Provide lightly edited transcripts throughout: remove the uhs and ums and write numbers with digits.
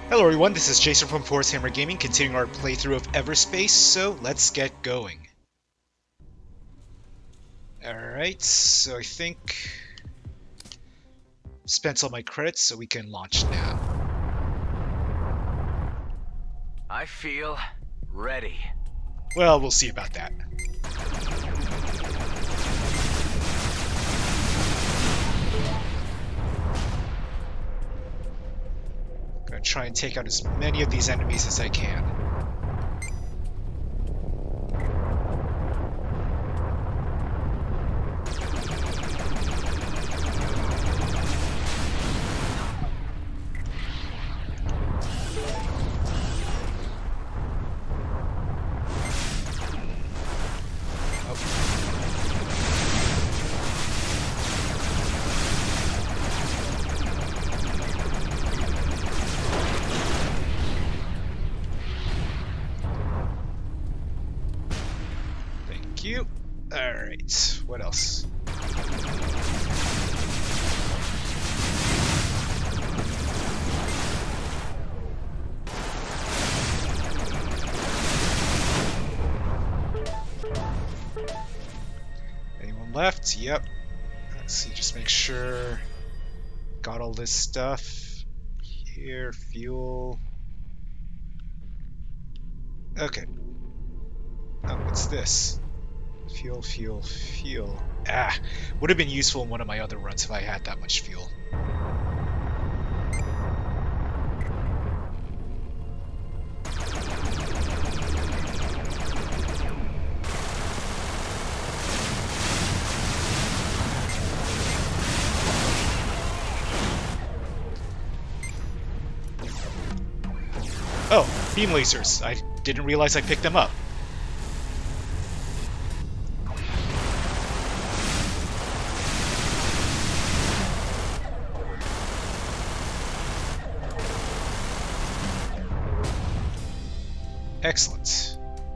Hello everyone, this is Jason from Force Hammer Gaming, continuing our playthrough of Everspace, so let's get going. Alright, so I think spent all my credits, so we can launch now. I feel ready. Well, we'll see about that. Gonna try and take out as many of these enemies as I can. You. Alright, what else? Anyone left? Yep. Let's see, just make sure. Got all this stuff. Here, fuel. Okay. Oh, what's this? Fuel, fuel, fuel. Ah, would have been useful in one of my other runs if I had that much fuel. Oh, beam lasers. I didn't realize I picked them up. Excellent.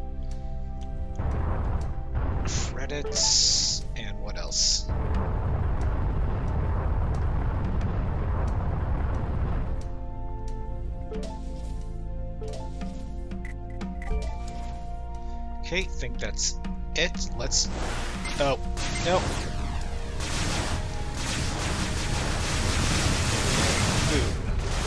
Credits, and what else? Okay, think that's it. Let's... Oh, no. Ooh.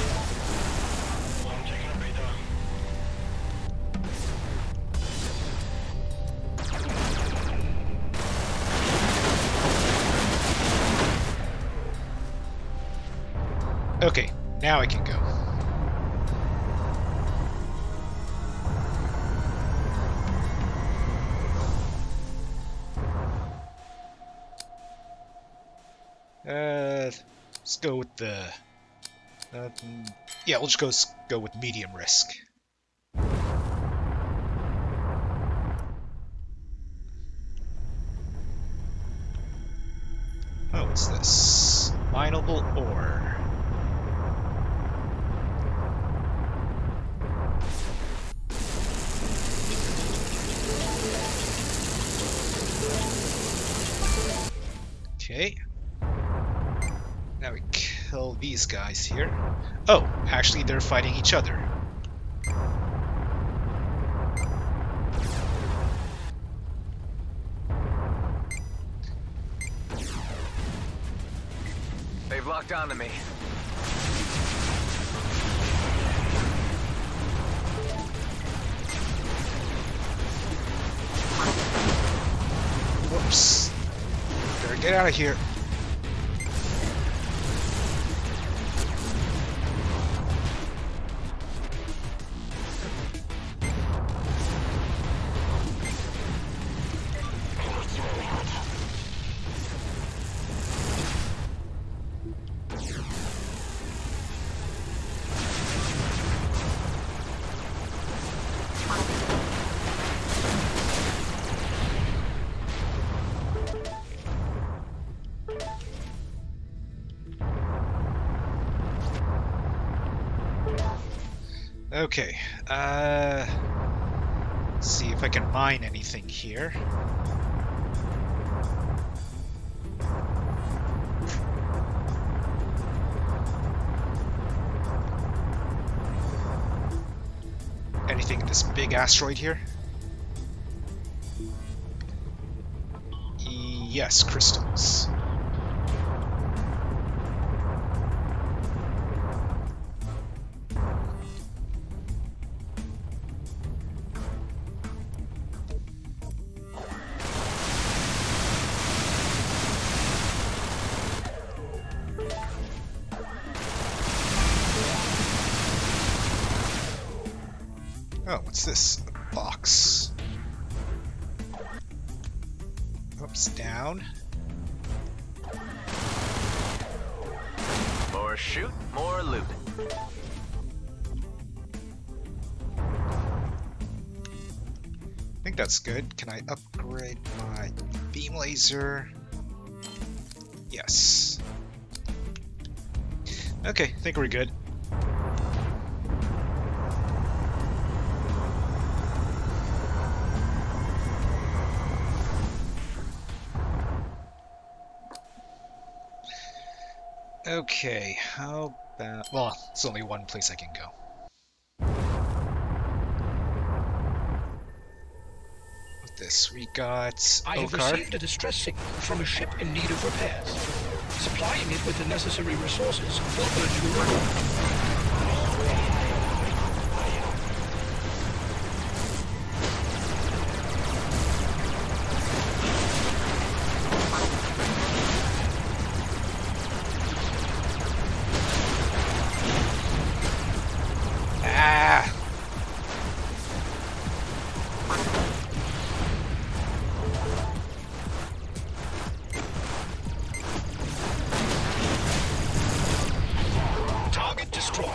Okay, now I can go. Let's go with the... yeah, we'll just go with medium risk. Oh, what's this? Mineable ore. Okay. Now we kill these guys here. Oh, actually they're fighting each other. They've locked onto me. Whoops. Better get out of here. Okay, let's see if I can mine anything here. anything in this big asteroid here? Yes, crystals. Oh, what's this? A box. Oops, down. More shoot, more loot. I think that's good. Can I upgrade my beam laser? Yes. Okay, I think we're good. Okay, how about... Well, it's only one place I can go. With this, we got I have Okar. received a distress signal from a ship in need of repairs. Supplying it with the necessary resources will earn you a reward. Ah! Target destroyed.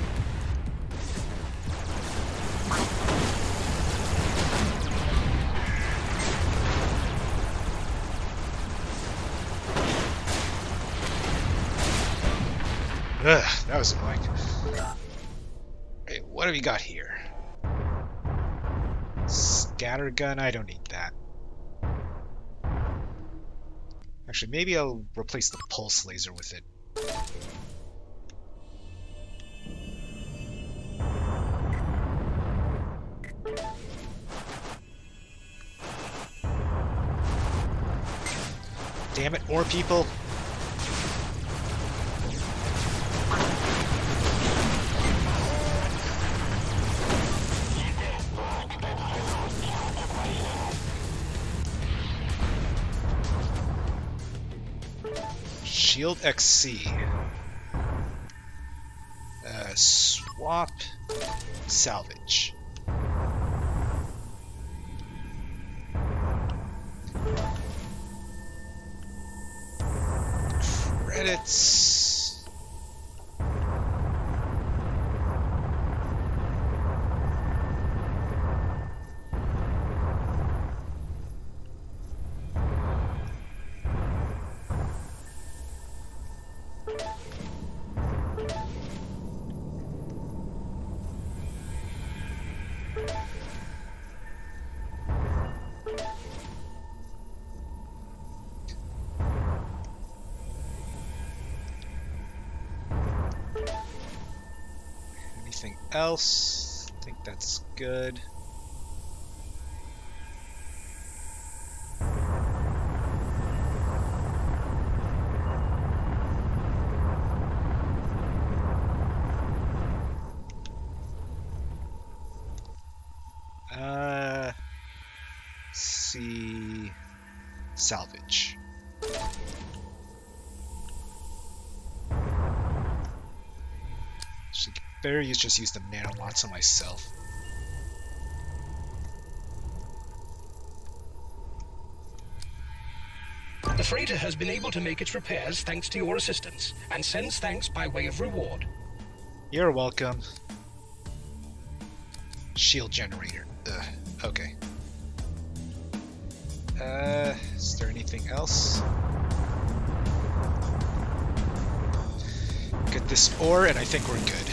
Ugh, that was annoying. Hey, what have you got here? Scatter gun? I don't need that. Actually, maybe I'll replace the pulse laser with it. Damn it, more people! Shield XC. Swap. Salvage. Credits. Anything else? I think that's good. See, salvage. Should better just use the nanobots on myself. The freighter has been able to make its repairs thanks to your assistance, and sends thanks by way of reward. You're welcome. Shield generator. Ugh. Okay. Is there anything else? Get this ore, and I think we're good.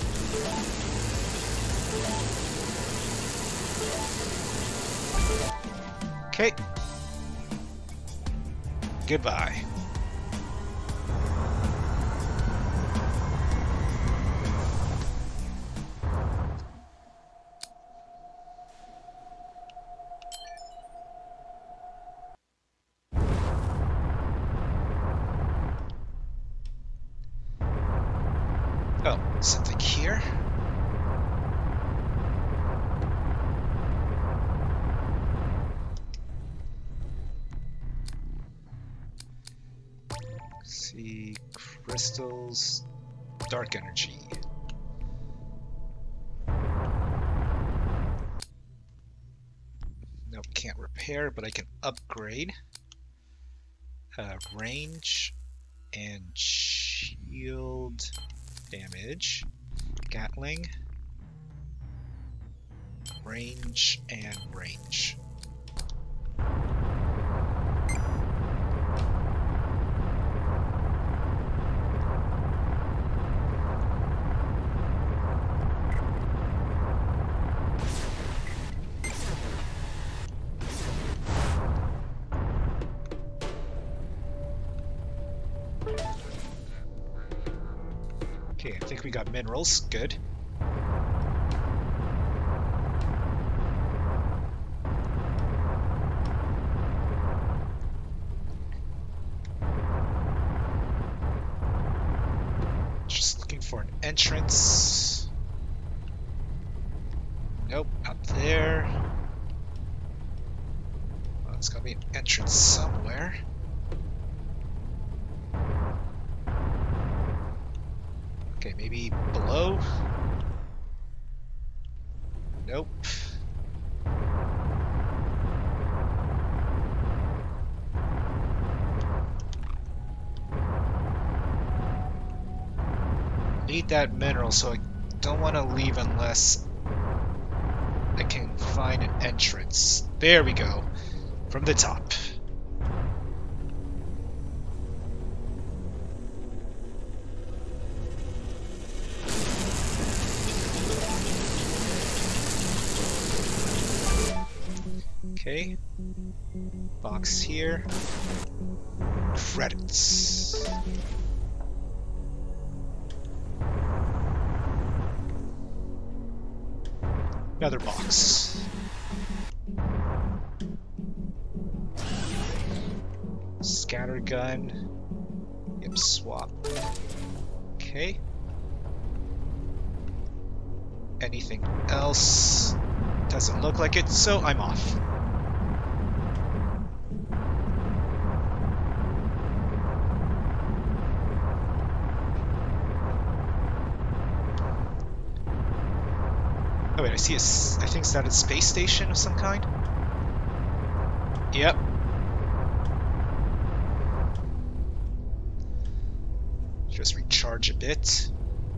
Okay. Goodbye. Oh, something here. See, crystals, dark energy. Nope, can't repair, but I can upgrade. Range and shield damage. Gatling. Range and range. Okay, I think we got minerals. Good. Just looking for an entrance. Nope, not there. Well, there's gotta be an entrance somewhere. Okay, maybe below? Nope. Need that mineral, so I don't want to leave unless I can find an entrance. There we go. From the top. Okay. Box here. Credits. Another box. Scatter gun. Yep, swap. Okay. Anything else? Doesn't look like it, so I'm off. Oh wait, I see I think it's that a space station of some kind? Yep. Just recharge a bit.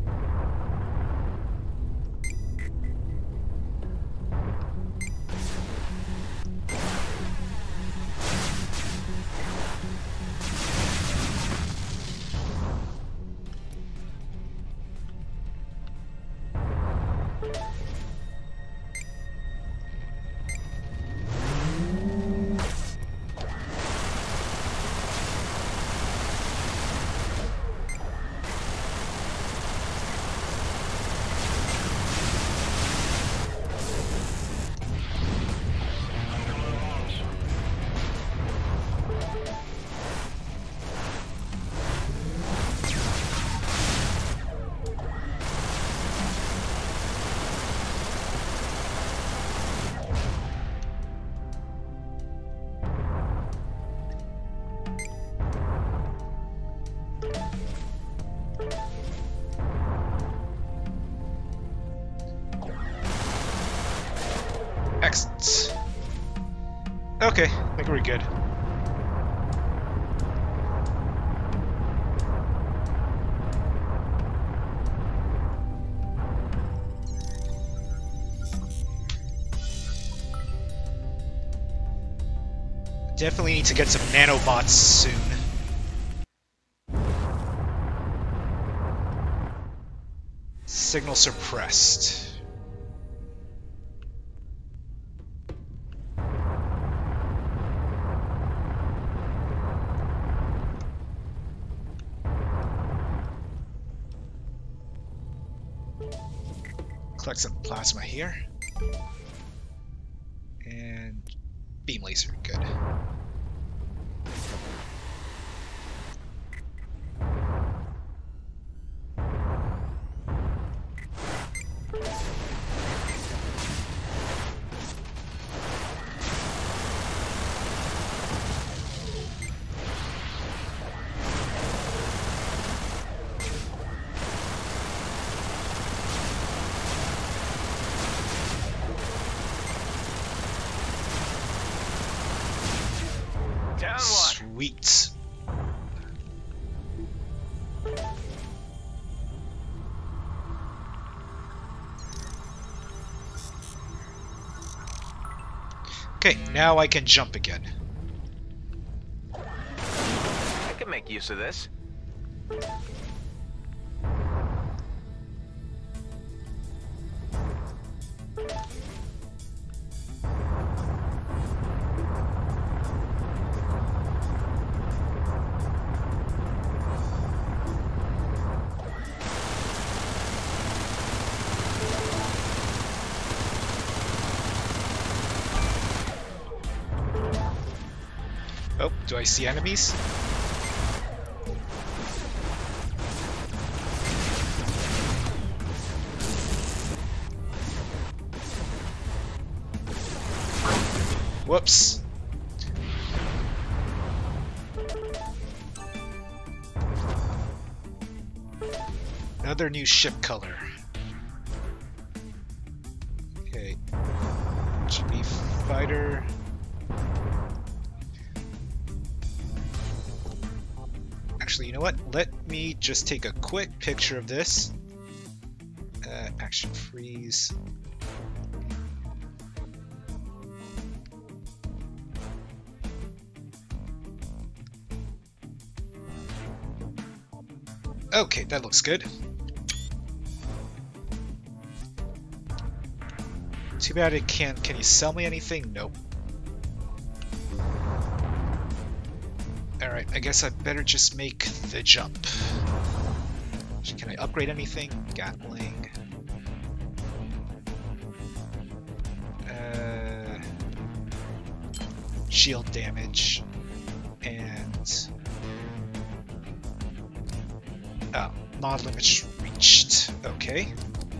Excellent. Okay, I think we're good. Definitely need to get some nanobots soon. Signal suppressed. Collect some plasma here. And beam laser, good. Okay, now I can jump again. I can make use of this. Oh, do I see enemies? Whoops. Another new ship color. Okay. GB fighter. Actually, you know what? Let me just take a quick picture of this. Action freeze. Okay, that looks good. Too bad it can't. Can you sell me anything? Nope. Alright, I guess I better just make the jump. Can I upgrade anything? Gatling. Shield damage. And... oh, mod limits reached. Okay.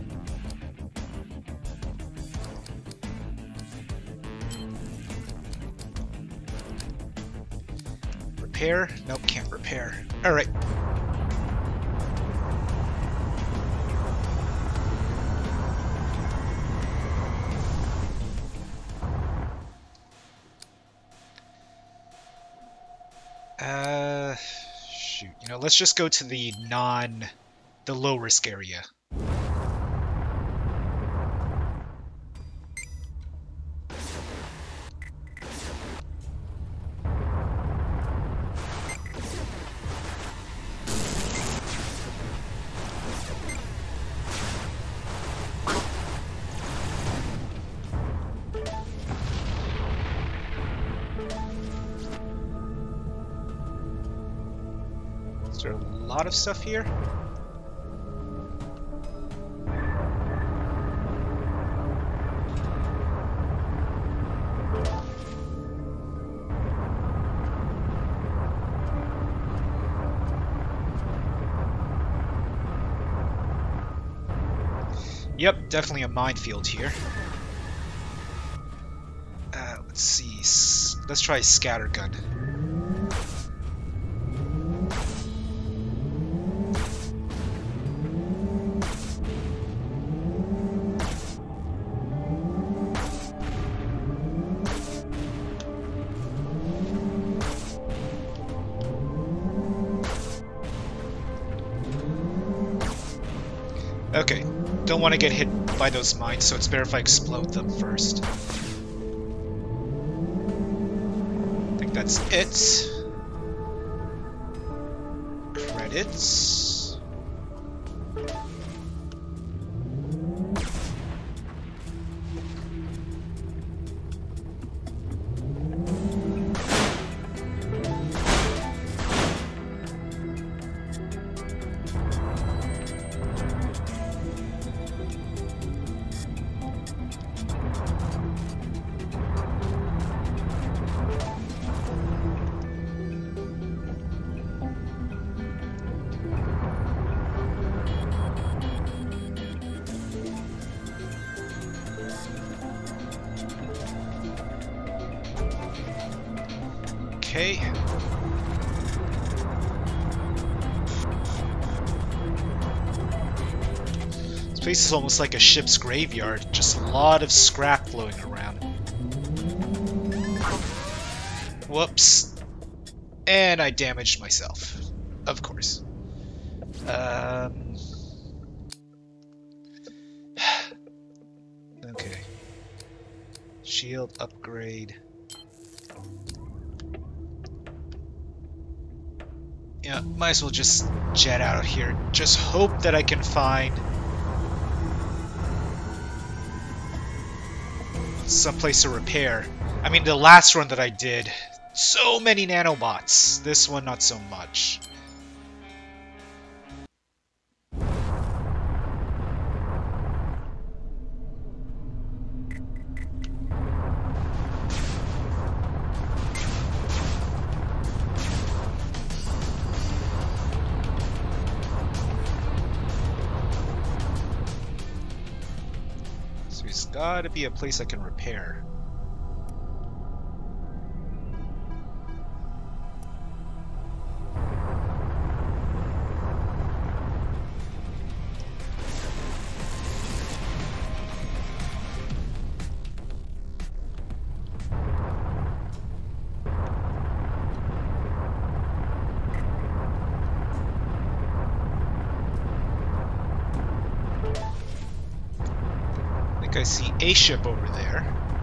Repair? Nope, can't repair. Alright. Shoot. You know, let's just go to the low risk area. Is there a lot of stuff here? Yep, definitely a minefield here. Let's see. Let's try scattergun. Okay, don't want to get hit by those mines, so it's better if I explode them first. I think that's it. Credits. Okay. This place is almost like a ship's graveyard, just a lot of scrap floating around. Whoops. And I damaged myself. Of course. Okay. Shield upgrade. Yeah, might as well just jet out of here. Just hope that I can find some place to repair. I mean, the last run that I did, so many nanobots. This one, not so much. So there's gotta be a place I can repair. I see a ship over there.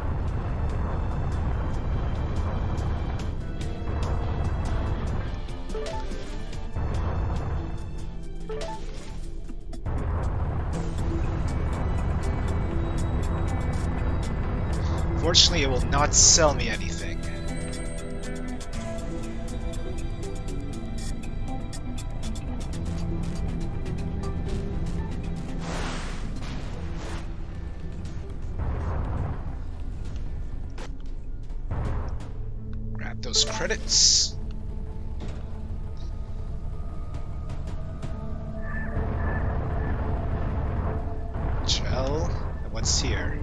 Fortunately, it will not sell me anything. Those credits. Gel. And what's here?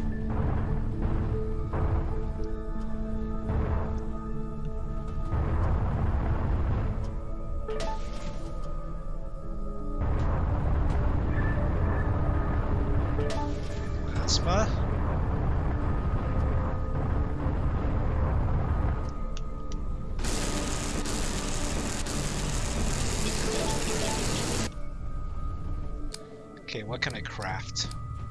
Plasma. Okay, what can I craft?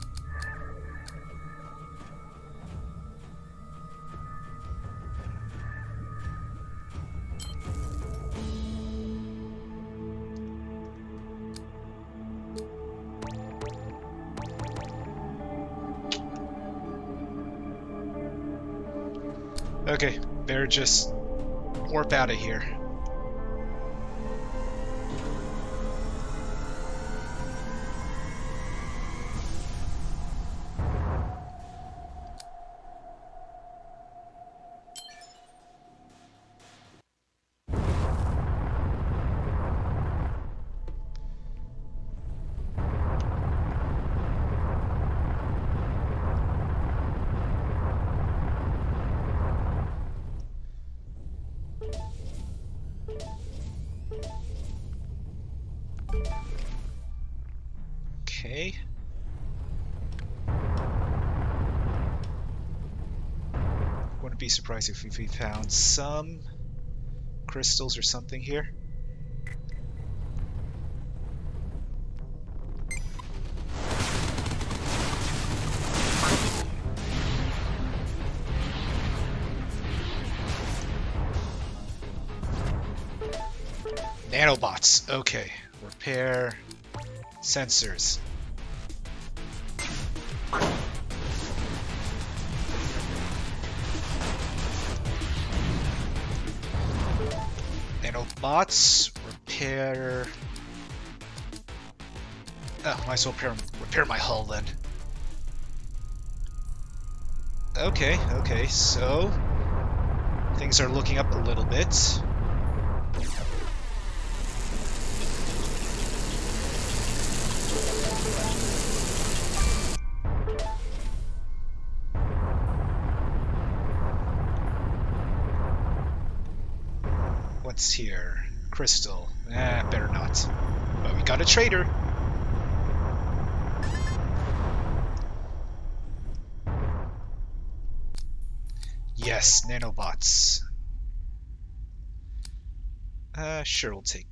Okay, better just warp out of here. Okay. Wouldn't be surprised if we found some crystals or something here. Nanobots. Okay. Repair sensors. Nanobots. Repair. Oh, might as well repair my hull then. Okay, okay, so things are looking up a little bit. What's here? Crystal. Better not. But we got a trader. Yes, nanobots. Sure, we'll take.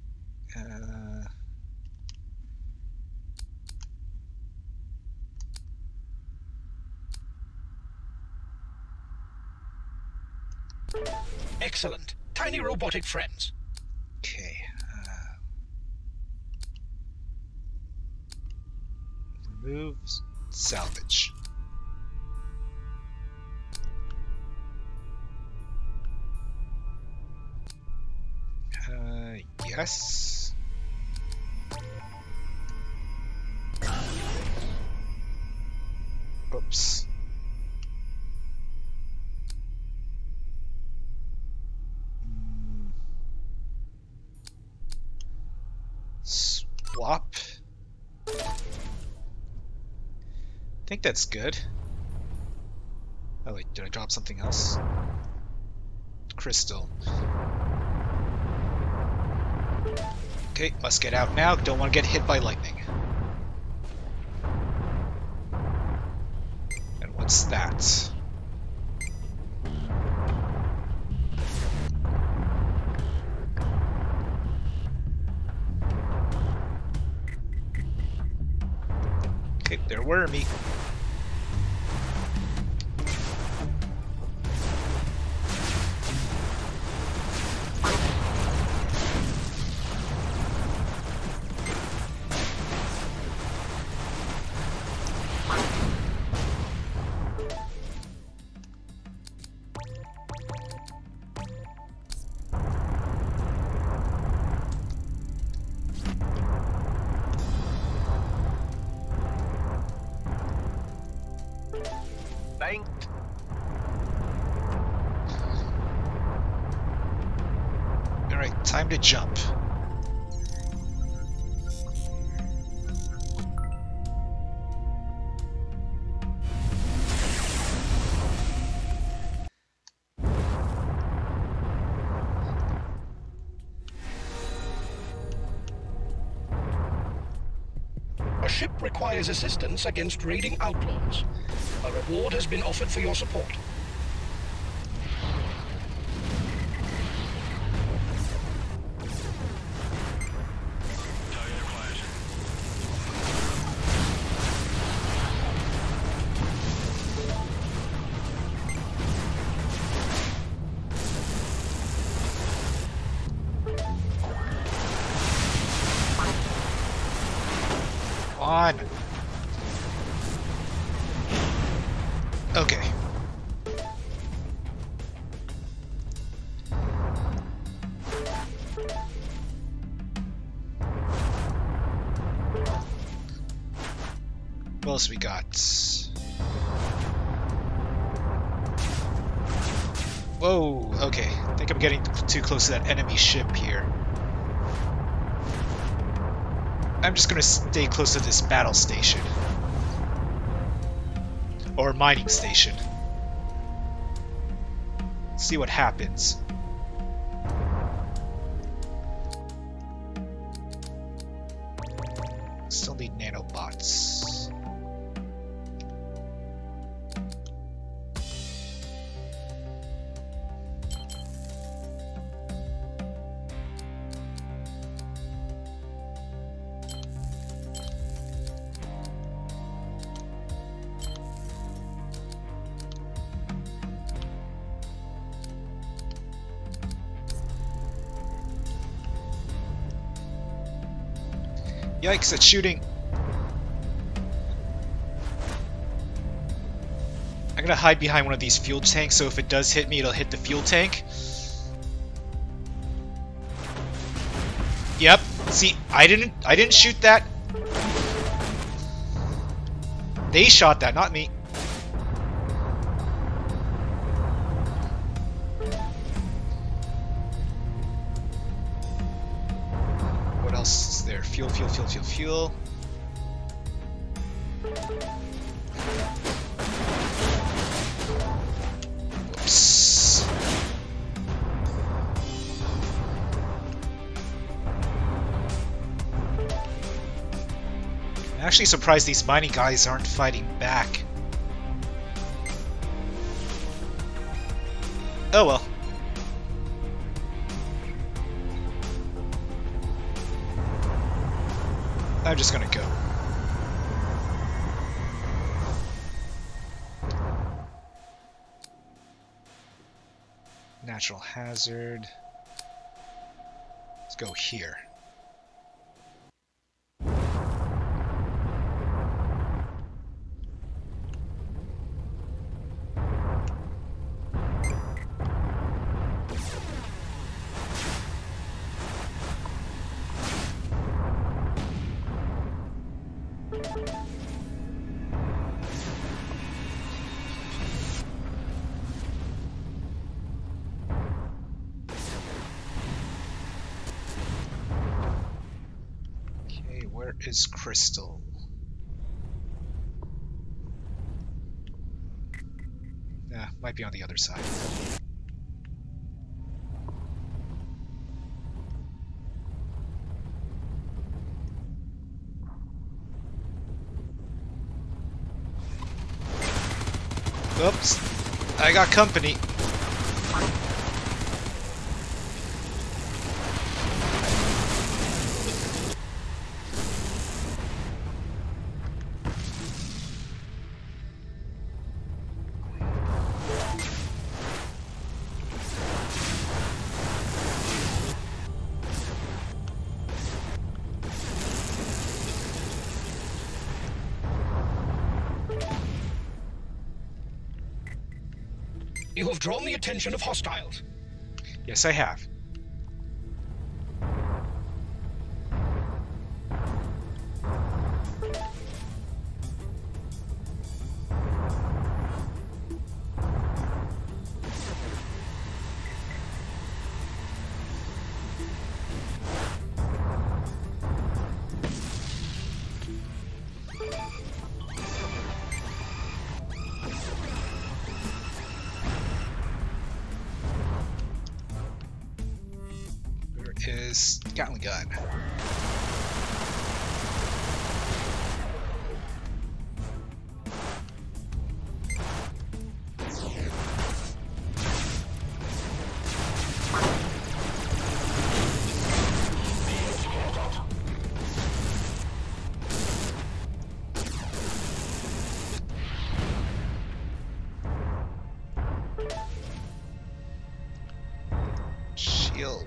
Excellent. Tiny robotic friends. Okay. Remove, salvage. Yes. Oops. Swap. I think that's good. Oh wait, did I drop something else? Crystal. Okay, must get out now. Don't want to get hit by lightning. And what's that? Okay, they're wormy. Banked. Alright, time to jump. A ship requires assistance against raiding outlaws. A reward has been offered for your support. On. Okay. What else we got? Whoa, okay. I think I'm getting too close to that enemy ship here. I'm just gonna stay close to this battle station. Or mining station. See what happens. Still need nanobots. Yikes, it's shooting. I'm gonna hide behind one of these fuel tanks, so if it does hit me, it'll hit the fuel tank. Yep. See, I didn't shoot that. They shot that, not me. What else is there? Fuel, fuel, fuel, fuel, fuel. Whoops. I'm actually surprised these mining guys aren't fighting back. Oh well. I'm just gonna go. natural hazard. Let's go here. Where is Crystal? Nah, might be on the other side. Oops, I got company. You have drawn the attention of hostiles. Yes, I have. Is Gatling gun. Shield.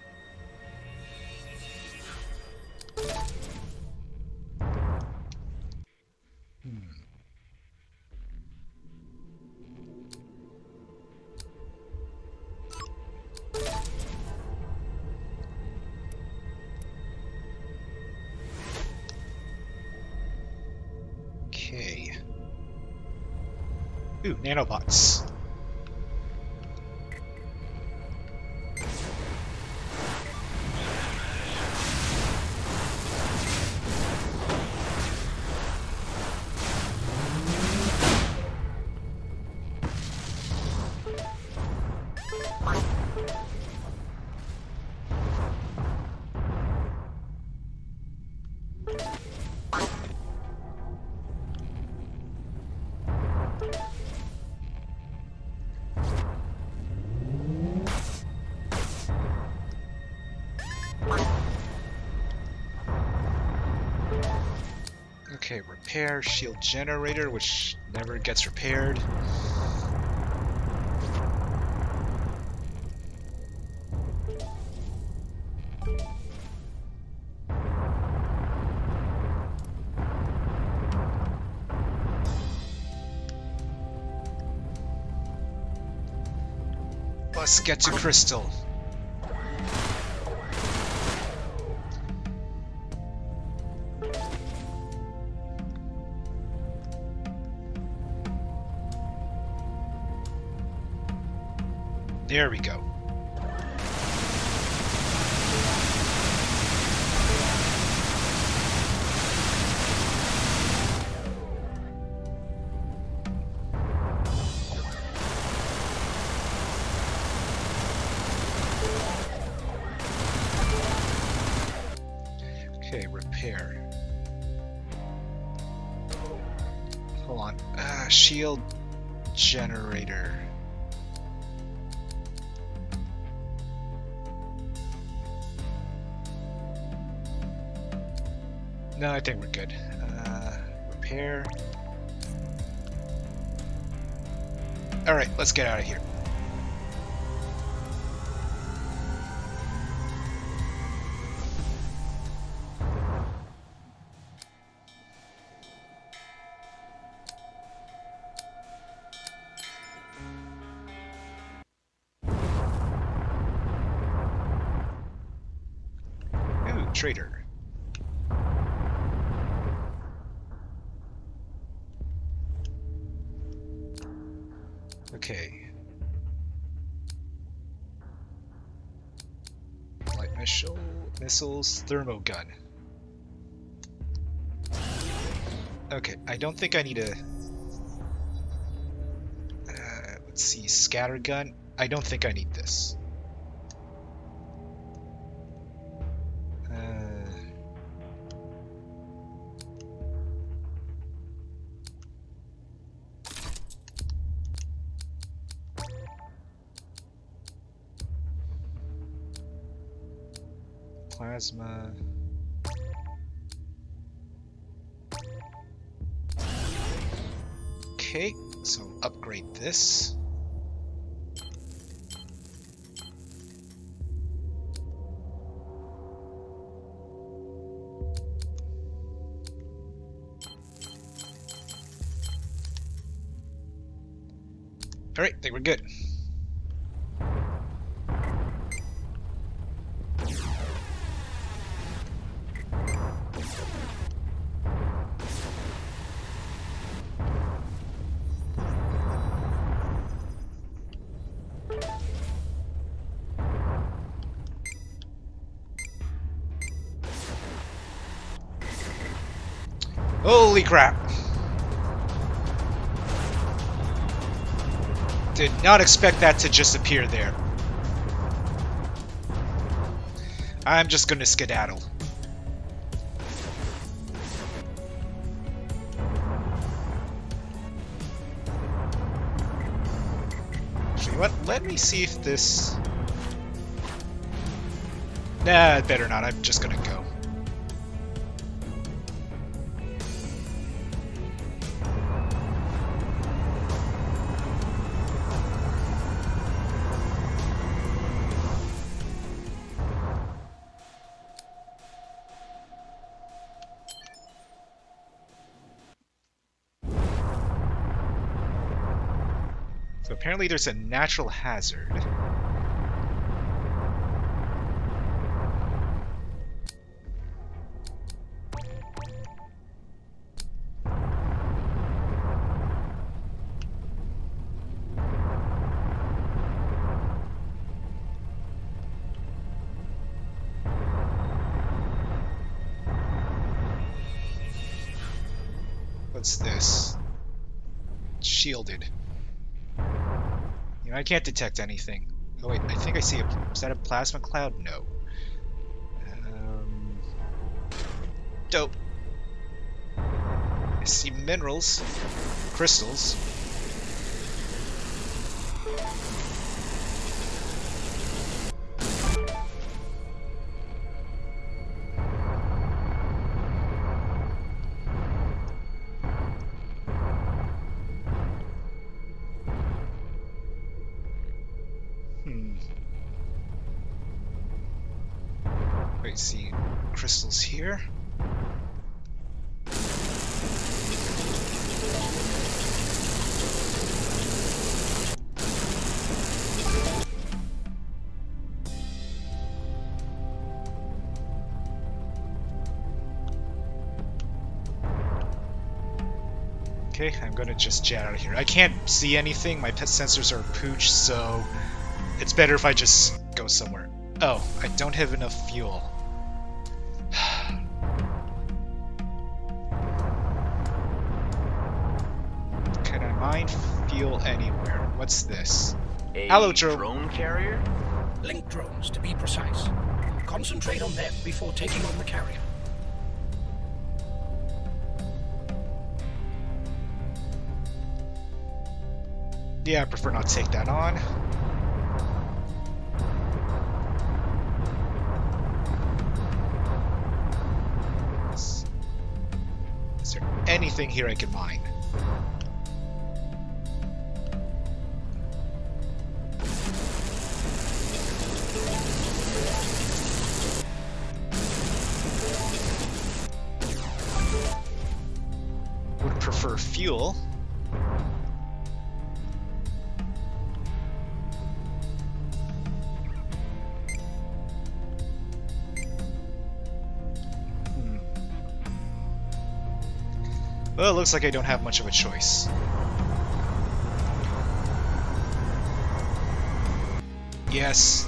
Okay. Ooh, nanobots. Okay, repair shield generator, which never gets repaired. Let's get to Crystal. There we go. Okay, repair. Hold on. Shield generator. No, I think we're good. Repair. Alright, let's get out of here. trader. Okay. Light missiles, thermo gun. Okay, I don't think I need a... let's see, scatter gun. I don't think I need this. Plasma. Okay, so upgrade this. Alright, I think we're good. Holy crap! Did not expect that to just appear there. I'm just gonna skedaddle. Actually, what? Let me see if this... Nah, better not. I'm just gonna go. So apparently there's a natural hazard. What's this? It's shielded. You know, I can't detect anything. Oh wait, I think I see a... Is that a plasma cloud? No. Dope. I see minerals. Crystals. Wait, see crystals here? Okay, I'm gonna just jet out of here. I can't see anything, my pet sensors are pooch, so it's better if I just go somewhere. Oh, I don't have enough fuel. Can I mine fuel anywhere? What's this? Hello, drone carrier? Link drones, to be precise. Concentrate on them before taking on the carrier. Yeah, I prefer not to take that on. Is there anything here I can mine? Would prefer fuel. Well, it looks like I don't have much of a choice. Yes.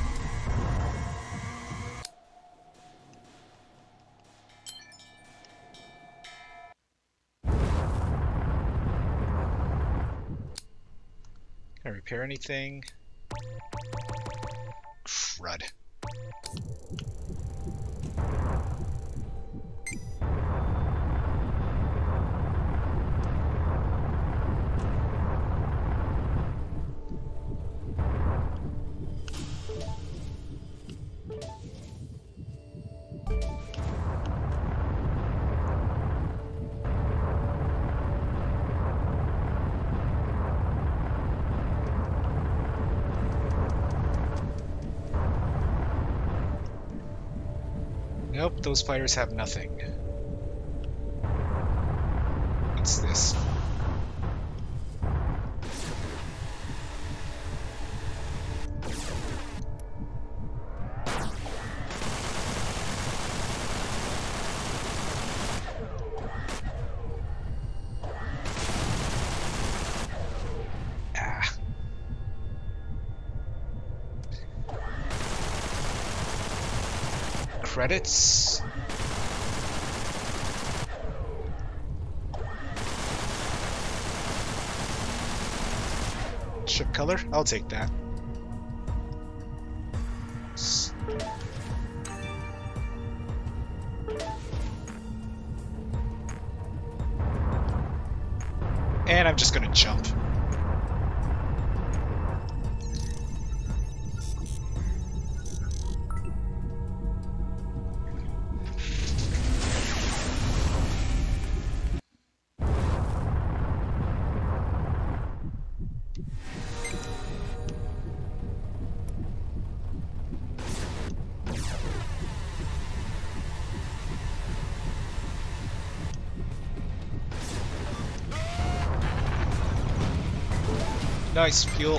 Can I repair anything? Crud. Nope, those fighters have nothing. What's this? Ah. Credits. Ship color? I'll take that. And I'm just gonna jump. Nice fuel.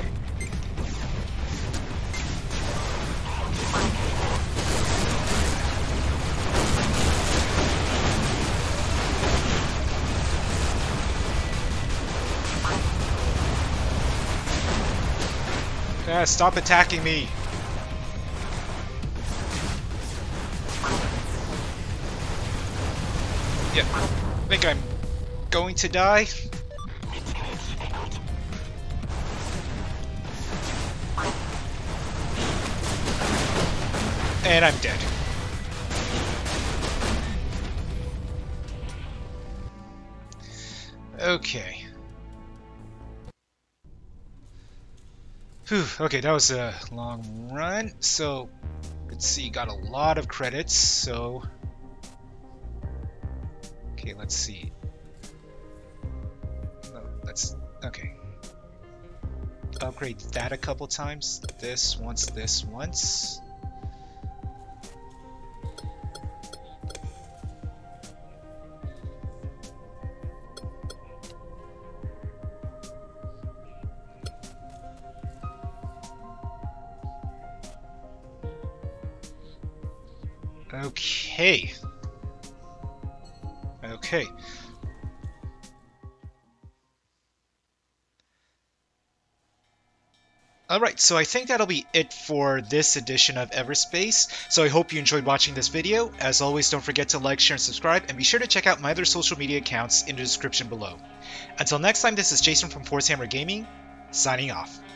Stop attacking me. Yeah, I think I'm going to die. And I'm dead. Okay. Whew, okay, that was a long run. So, let's see, got a lot of credits, so... Okay, let's see. Oh, that's... okay. Upgrade that a couple times. This once, this once. Okay. Okay. Alright, so I think that'll be it for this edition of Everspace. So I hope you enjoyed watching this video. As always, don't forget to like, share, and subscribe, and be sure to check out my other social media accounts in the description below. Until next time, this is Jason from Force Hammer Gaming, signing off.